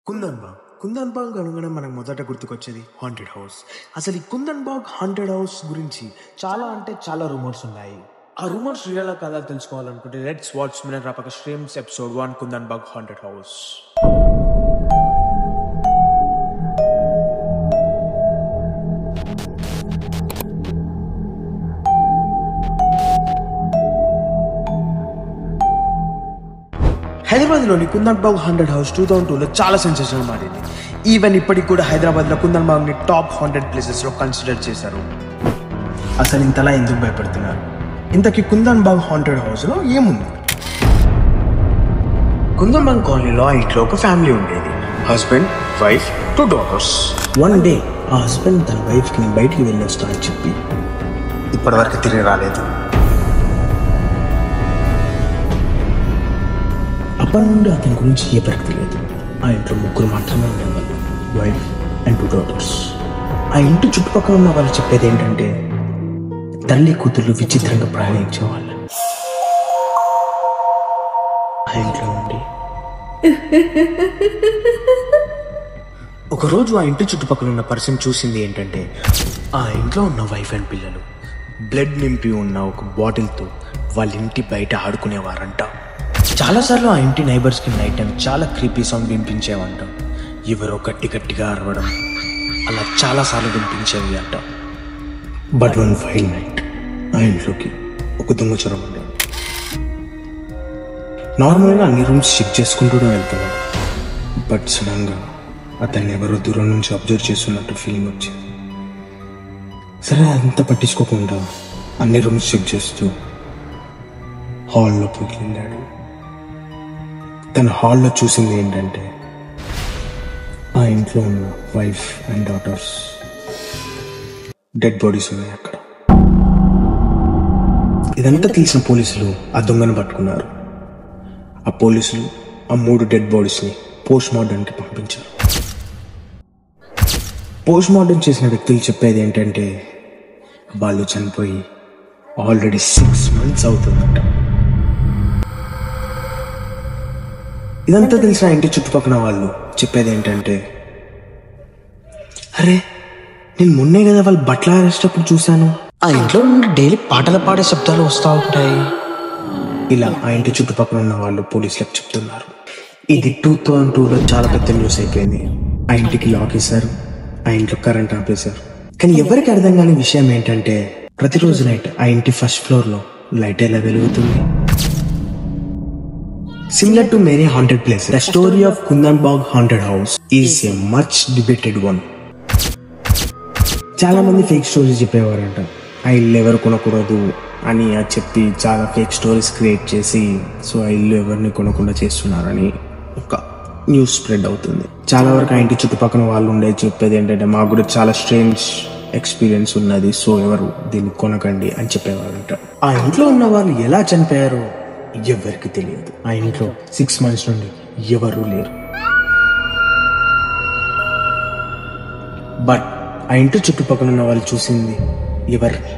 కుందన్ బాగ్ అనగానే మనకు మొదట గుర్తుకొచ్చేది హాంటెడ్ హౌస్. అసలు ఈ కుందన్ బాగ్ హాంటెడ్ హౌస్ గురించి చాలా రూమర్స్ ఉన్నాయి. ఆ రూమర్స్ రియల్ కాదా తెలుసుకోవాలనుకుంటే లెట్స్ వాచ్ మినర్ రాపక స్ట్రీమ్స్ episode 1 Kundan Bagh haunted house. హైదరాబాద్లోని కుందన్ బాగ్ హాంటెడ్ హౌస్ 2002లో చాలా సెన్సేషనల్ మారింది. ఈవెన్ ఇప్పటికి కూడా హైదరాబాద్లో కుందన్ బాగ్ని టాప్ హాంటెడ్ ప్లేసెస్లో కన్సిడర్ చేశారు. అసలు ఇంతలా ఎందుకు భయపడుతున్నారు? ఇంతకీ కుందన్ బాగ్ హాంటెడ్ హౌస్లో ఏముంది? కుందన్ బాగ్ కాలనీలో ఆ ఇంట్లో ఒక ఫ్యామిలీ ఉండేది. Husband, wife, 2 daughters. One day ఆ హస్బెండ్ తన వైఫ్కి బయటికి వెళ్ళొస్తా అని చెప్పి ఇప్పటివరకు తిరిగి రాలేదు. అప్పటి నుండి అతని గురించి ఎవరికి తెలియదు. ఆ ఇంట్లో 3 మాత్రమే ఉండేవాళ్ళు, వైఫ్ అండ్ 2 daughters. ఆ ఇంటి చుట్టుపక్కల ఉన్న వాళ్ళు చెప్పేది ఏంటంటే తల్లి కూతుర్లు విచిత్రంగా ప్రయాణించేవాళ్ళు. ఆ ఇంట్లో నుండి ఒకరోజు ఆ ఇంటి చుట్టుపక్కల ఉన్న పర్సన్ చూసింది ఏంటంటే ఆ ఇంట్లో ఉన్న వైఫ్ అండ్ పిల్లలు బ్లడ్ నింపి ఉన్న ఒక బాటిల్తో వాళ్ళ ఇంటి బయట ఆడుకునేవారంట. చాలాసార్లు ఆ ఇంటి నైబర్స్కి నైట్ టైం చాలా క్రీపీ సౌండ్ వినిపించేవంట. ఎవరో గట్టిగా అరవడం అలా చాలాసార్లు వినిపించేవి అంట. బట్ వన్ ఫైన్ నైట్ ఆ ఇంట్లోకి ఒక దొంగ చొరవ ఉండేది. నార్మల్గా అన్ని రూమ్స్ చెక్ చేసుకుంటూ వెళ్తున్నాడు. బట్ సడన్గా అతన్ని ఎవరో దూరం నుంచి అబ్జర్వ్ చేస్తున్నట్టు ఫీలింగ్ వచ్చింది. సరే అంతా పట్టించుకోకుండా అన్ని రూమ్స్ చెక్ చేస్తూ హాల్లోకి వెళ్ళాడు. తన హాల్లో చూసింది ఏంటంటే ఆ ఇంట్లో ఉన్న wife and daughters dead bodies ఉన్నాయి అక్కడ. ఇదంతా తెలిసిన పోలీసులు ఆ దొంగను పట్టుకున్నారు. ఆ పోలీసులు ఆ 3 డెడ్ బాడీస్ని పోస్ట్ మార్టంకి పంపించారు. పోస్ట్ మార్టం చేసిన వ్యక్తులు చెప్పేది ఏంటంటే వాళ్ళు చనిపోయి ఆల్రెడీ 6 months అవుతుందట. ఇదంతా తెలిసిన ఇంటి చుట్టుపక్కల వాళ్ళు చెప్పేది ఏంటంటే అరే నేను మొన్నే కదా వాళ్ళు బట్టలు ఆరేసేటప్పుడు చూశాను, ఆ ఇంట్లో నుండి డైలీ పాటలు పాడే శబ్దాలు వస్తూ ఉంటాయి. ఇలా ఆ ఇంటి చుట్టుపక్కల ఉన్న వాళ్ళు పోలీసులకు చెప్తున్నారు. ఇది 2002లో చాలా పెద్ద న్యూస్ అయిపోయింది. ఆ ఇంటికి లాక్ వేశారు, ఆ ఇంట్లో కరెంట్ ఆపేశారు. కానీ ఎవరికి అర్థం కాని విషయం ఏంటంటే ప్రతిరోజు నైట్ ఆ ఇంటి ఫస్ట్ ఫ్లోర్లో లైట్ ఎలా వెలుగుతుంది. Similar to many haunted places, the story of Kundan Bog Haunted House is a much debated one. చాలా మంది ఫేక్ స్టోరీస్ చెప్పేవారంట. ఆ ఇల్లు ఎవరు కొనకూడదు అని చెప్పి చాలా ఫేక్ స్టోరీస్ క్రియేట్ చేసి సో ఆ ఇల్లు ఎవరిని కొనకుండా చేస్తున్నారని ఒక న్యూస్ స్ప్రెడ్ అవుతుంది. చాలా వరకు ఆ ఇంటి చుట్టుపక్కల వాళ్ళు ఉండేది చెప్పేది ఏంటంటే మాకు కూడా చాలా స్ట్రేంజ్ ఎక్స్పీరియన్స్ ఉన్నది, సో ఎవరు దీన్ని కొనకండి అని చెప్పేవారంట. ఆ ఇంట్లో ఉన్న వాళ్ళు ఎలా చనిపోయారో ఎవరికి తెలియదు. ఆ ఇంట్లో 6 months నుండి ఎవరూ లేరు. బట్ ఆ ఇంటి చుట్టుపక్కల ఉన్న వాళ్ళు చూసింది ఎవరిని.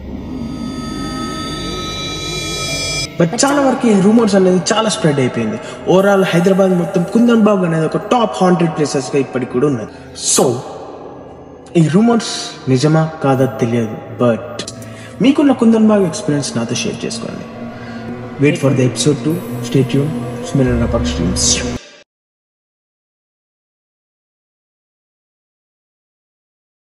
బట్ చాలా వరకు ఈ రూమర్స్ అనేది చాలా స్ప్రెడ్ అయిపోయింది. ఓవరాల్ హైదరాబాద్ మొత్తం కుందన్ బాగ్ అనేది ఒక టాప్ హాంటెడ్ ప్లేసెస్గా ఇప్పటికి కూడా ఉన్నది. సో ఈ రూమర్స్ నిజమా కాదా తెలియదు, బట్ మీకున్న కుందన్ బాగ్ ఎక్స్పీరియన్స్ నాతో షేర్ చేసుకోండి. Wait for the episode 2. Stay tuned. Smiran Rapak Streams.